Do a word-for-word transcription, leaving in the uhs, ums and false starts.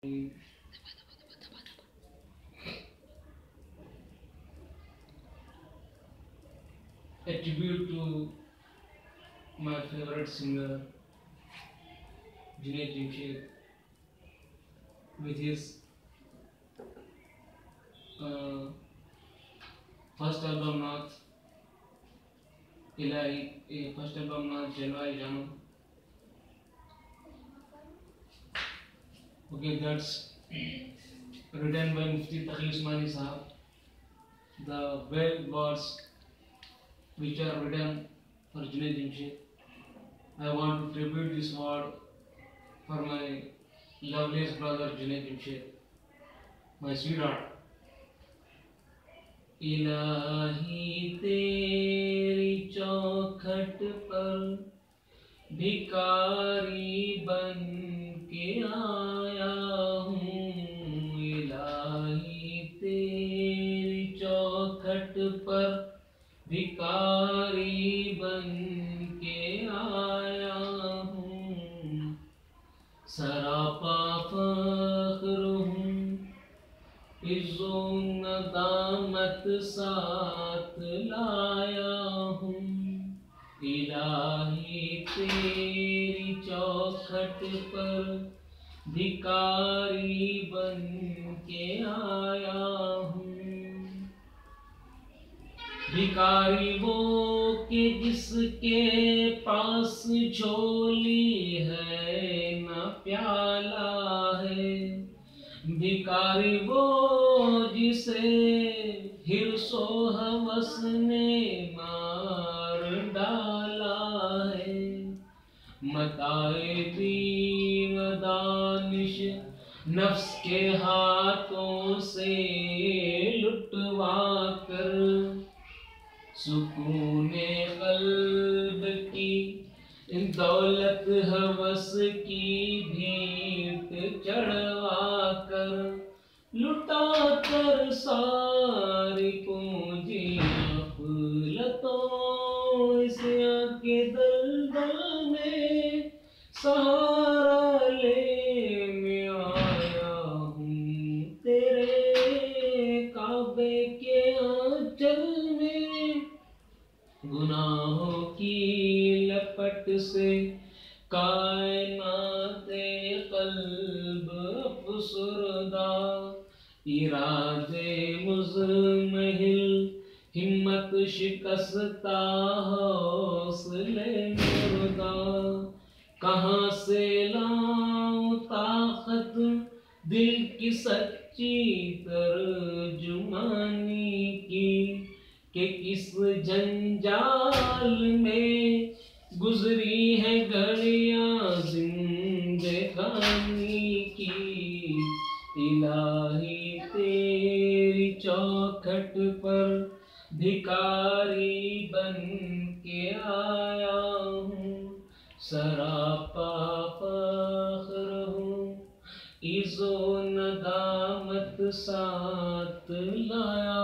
A tribute to my favorite singer, Junaid Jamshed, with his uh, first album Nath Ilahi, a first album Nath Jalwai Jano. Okay, that's written by Mufti Taqi Usmani Sahab. The well words which are written for Junaid Jamshed. I want to tribute this word for my loveliest brother Junaid Jamshed, my sweetheart. इलाही तेरी चौखट पर भिखारी बन के आया हूँ। इलाही तेरी चौखट पर भिखारी बन के आया हूँ। सरापा फख्र हूँ, इज़्ज़ो नदामत साथ लाया हूँ। इलाही तेरी चौखट पर भिखारी बन के आया हूँ। भिखारी वो कि जिसके पास झोली है ना प्याला है। भिखारी वो जिसे हिर्सो हवस ने मार डाला है। मताए दीन दानिश नफ्स के हाथों से लुटवा कर सुकूने कल्ब की दौलत हवस की भीख चढ़वा कर लुटा कर सारी पूंजी गफलतों से आके दलदल में सहारा लेने आया हूँ। तेरे काबे के आंचल में गुनाहों की लपट से कायनाते क़ल्ब अफ़सरदा। इरादे मुज़महिल हिम्मत शिकस्ता हौसले मुर्दा। कहाँ से लाऊं ताक़त दिल की सच्ची तर्जुमानी की कि किस जंजाल में गुजरी है घड़ियां जिंदगानी की। इलाही तेरी चौखट पर भिखारी बन के आया हूँ। सरापा फख्र हूँ, इज़्ज़ो नदामत साथ लाया